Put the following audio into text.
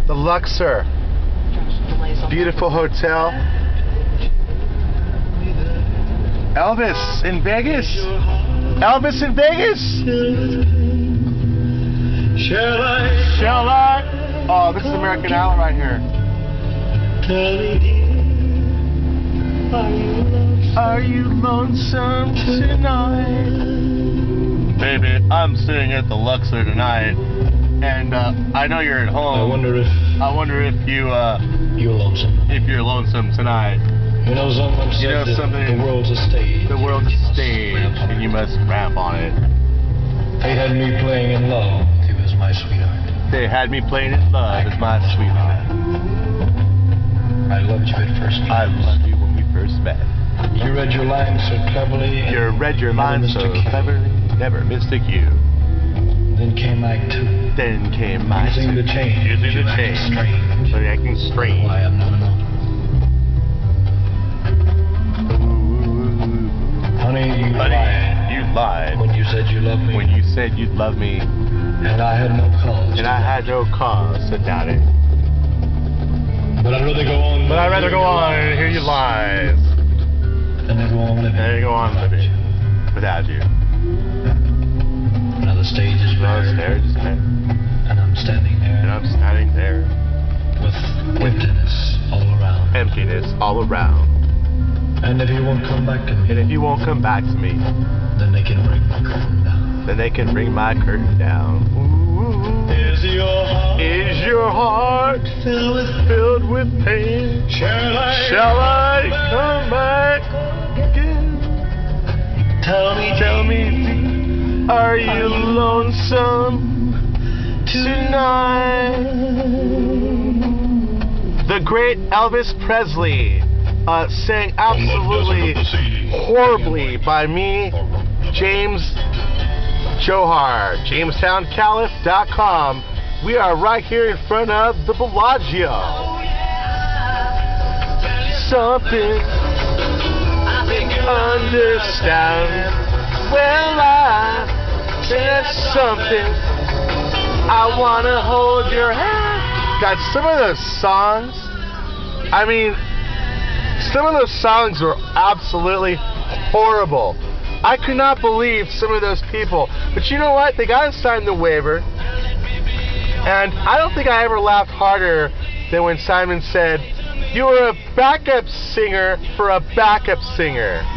The Luxor. Beautiful hotel. Elvis in Vegas. Elvis in Vegas. Shall I? Oh, this is American Idol right here. Are you lonesome tonight? Baby, I'm staying at the Luxor tonight, and I know you're at home. I wonder if you're lonesome. If you're lonesome tonight. You know something. The world's a stage. The world's a stage, and you must rap on it. They had me playing in love. He was my sweetheart. They had me playing in love as my sweetheart. I loved you at first glance. I loved you when we first met. You read your lines so cleverly. You read your lines so cleverly. Never missed a cue. Then came Act 2. Then came my Using the change. Using the change. Strange. So you're acting strange. Why I've never known. Honey, you lied. You lied. When you said you loved me. When you said you'd love me. And I had no cause. And I had no cause to doubt it. But I'd rather go on. But I'd rather go on and hear you lies. And then go on living. And go on living without you. Now the stage is bare. And I'm standing there. And I'm standing there. With emptiness all around. Emptiness all around. And if you won't come back to me. And if you won't come back to me. Then they can bring my curtain down. Then they can bring my curtain down. Ooh. Is your heart filled with pain? Shall I come back again? Tell me, are you lonesome tonight? The great Elvis Presley sang absolutely horribly by me, James Johar, JamestownCaliph.com. We are right here in front of the Bellagio. Something understand. Well, there's something I wanna hold your hand. God, some of those songs, I mean, some of those songs were absolutely horrible. I could not believe some of those people. But you know what? They got to sign the waiver. And I don't think I ever laughed harder than when Simon said, "You were a backup singer for a backup singer."